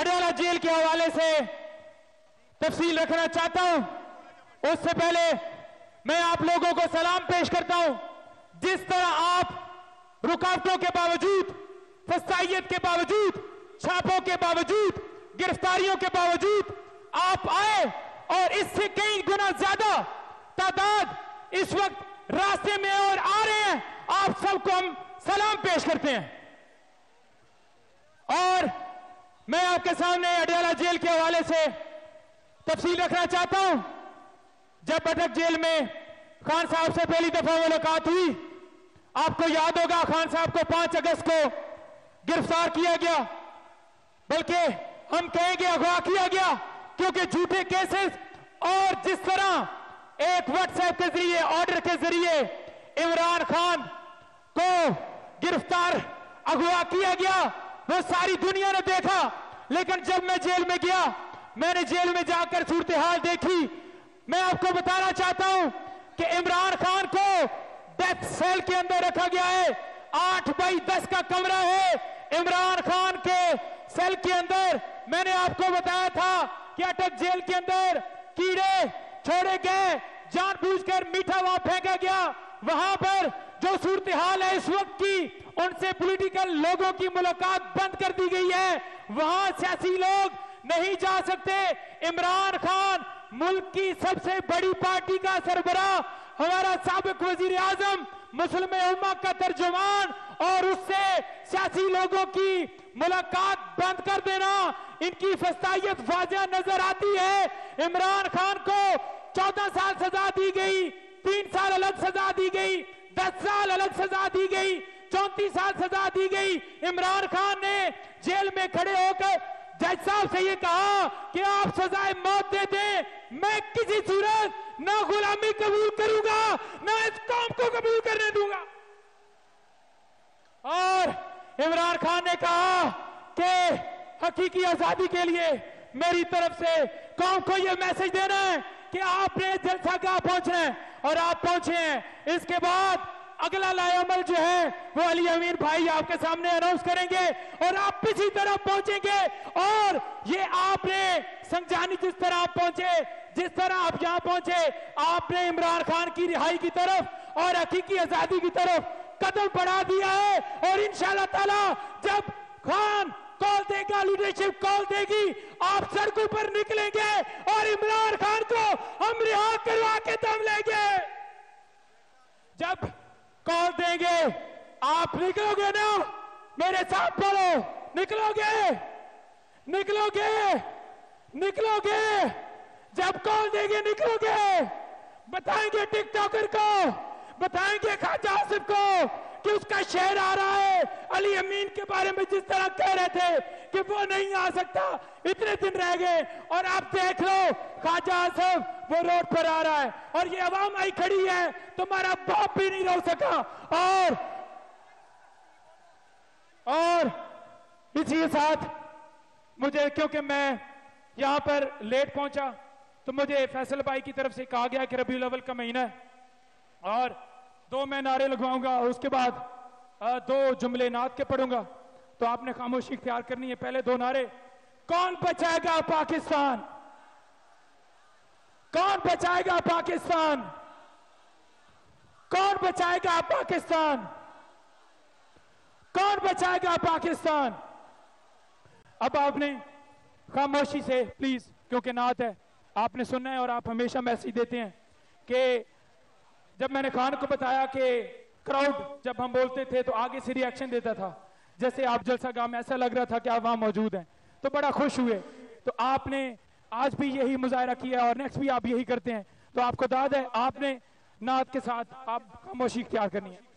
Adiala jail کے حوالے سے تفصیل رکھنا چاہتا ہوں. اس سے پہلے میں آپ لوگوں کو سلام پیش کرتا ہوں. جس طرح آپ رکاوٹوں کے باوجود، فسائیت کے باوجود، چھاپوں کے باوجود، گرفتاریوں کے باوجود آپ آئے اور اس سے کئی گنا زیادہ تعداد اس وقت راستے میں اور آ رہے ہیں، آپ سب کو ہم سلام پیش کرتے ہیں. اور میں آپ کے سامنے اڈیالہ جیل کے حوالے سے تفصیل رکھنا چاہتا ہوں. جب اٹک جیل میں خان صاحب سے پہلی دفعہ ملاقات ہوئی، آپ کو یاد ہوگا خان صاحب کو 5 اگست کو گرفتار کیا گیا، بلکہ ہم کہیں گے اغوا کیا گیا، کیونکہ جھوٹے کیسز اور جس طرح ایک واٹس ایپ کے ذریعے آرڈر کے ذریعے عمران خان کو گرفتار اغوا کیا گیا وہ ساری دنیا نے دیکھا. لیکن جب میں جیل میں گیا، میں نے جیل میں جا کر صورتحال دیکھی. میں آپ کو بتانا چاہتا ہوں کہ عمران خان کو ڈیتھ سیل کے اندر رکھا گیا ہے. 8x10 کا کمرہ ہے عمران خان کے سیل کے اندر. میں نے آپ کو بتایا تھا کہ اٹک جیل کے اندر کیڑے چھوڑے گئے، جان بوجھ کر میٹھا وہاں پھینکا گیا. وہاں پر جو صورتحال ہے اس وقت کی، ان سے پولیٹیکل لوگوں کی ملاقات بند کر دی گئی ہے. وہاں سیاسی لوگ نہیں جا سکتے. عمران خان ملک کی سب سے بڑی پارٹی کا سربراہ، ہمارا سابق وزیر اعظم، مسلم امت کا ترجمان، اور اس سے سیاسی لوگوں کی ملاقات بند کر دینا، ان کی فسائیت واضح نظر آتی ہے. عمران خان کو 14 سال سزا دی گئی، 3 سال الگ سزا دی گئی، 10 سال الگ سزا دی گئی، 34 سال سزا دی گئی. عمران خان نے جیل میں کھڑے ہو کر جج صاحب سے یہ کہا کہ آپ سزائے موت دے دیں، میں کسی صورت نہ غلامی قبول کروں گا نہ اس قوم کو قبول کرنے دوں گا. اور عمران خان نے کہا کہ حقیقی آزادی کے لیے میری طرف سے قوم کو یہ میسج دینا ہے کہ آپ نے جلسہ گاہ پہنچنا ہے، اور آپ پہنچے ہیں. اس کے بعد اگلا لائے عمل جو ہے وہ علی امین بھائی آپ کے سامنے اناؤنس کریں گے، اور آپ اسی طرح پہنچیں گے. اور یہ آپ نے سنجانی جس طرح آپ پہنچے، جس طرح آپ یہاں پہنچے، آپ نے عمران خان کی رہائی کی طرف اور حقیقی آزادی کی طرف قدم بڑھا دیا ہے. اور انشاءاللہ تعالی جب خان کال دے گا، لیڈرشپ کال دے گی، آپ سڑکوں پر نکلیں گے اور عمران خان کو ہم رہا کروا کے دم لیں گے. جب کال دیں گے آپ نکلو گے نا؟ میرے ساتھ بولو، نکلو گے؟ نکلو گے؟ نکلو گے؟ جب کال دیں گے نکلو گے؟ بتائیں گے ٹک ٹاکر کو، بتائیں گے خواجہ آصف کو کہ اس کا شعر آ رہا ہے علی امین کے بارے میں، جس طرح کہہ رہے تھے کہ وہ نہیں آ سکتا، اتنے دن رہ گئے اور آپ دیکھ لو خواجہ آصف وہ روڈ پر آ رہا ہے اور یہ عوام آئی کھڑی ہے، تمہارا باپ بھی نہیں روک سکا. اور اسی کے ساتھ مجھے، کیونکہ میں یہاں پر لیٹ پہنچا، تو مجھے فیصل بھائی کی طرف سے کہا گیا کہ ربیع الاول کا مہینہ ہے اور 2 میں نعرے لگواؤں گا اور اس کے بعد 2 جملے نعت کے پڑھوں گا، تو آپ نے خاموشی اختیار کرنی ہے. پہلے 2 نعرے. کون بچائے گا پاکستان؟ کون بچائے گا پاکستان؟ کون بچائے گا پاکستان؟ کون بچائے گا پاکستان؟ اب آپ نے خاموشی سے پلیز، کیونکہ نعت ہے، آپ نے سننا ہے. اور آپ ہمیشہ میسیج دیتے ہیں کہ جب میں نے خان کو بتایا کہ کراؤڈ جب ہم بولتے تھے تو آگے سے ری ایکشن دیتا تھا، جیسے آپ جلسہ گاہ میں ایسا لگ رہا تھا کہ آپ وہاں موجود ہیں، تو بڑا خوش ہوئے. تو آپ نے آج بھی یہی مظاہرہ کیا اور نیکسٹ بھی آپ یہی کرتے ہیں. تو آپ کو داد ہے، آپ نے نعت کے ساتھ آپ خاموشی اختیار کرنی ہے.